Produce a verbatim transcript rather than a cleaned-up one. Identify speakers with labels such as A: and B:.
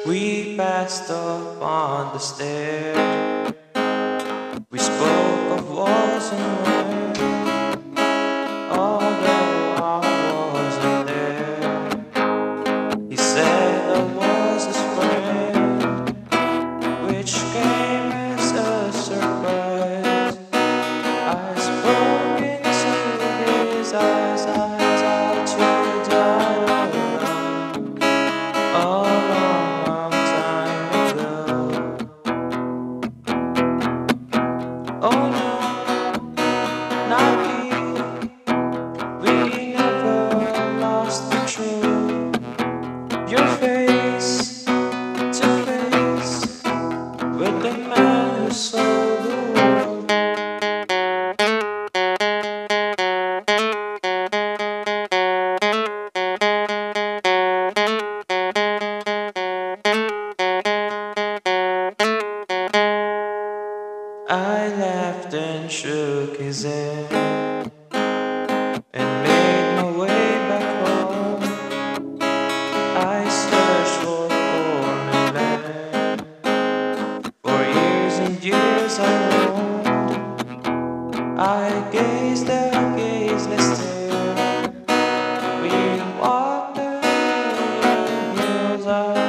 A: We passed up on the stair. We spoke of walls and wires, although I wasn't there. He said I was his friend, which came as a surprise. I spoke into his eyes, eyes out to die a long, long time ago. Oh no, not me. We never lost the truth. Your face to face with the man who sold the world. I laughed and shook his hand and made my way back home. I searched for foreign land. For years and years I roamed. I gazed at gazeless stare. We walked the hills. I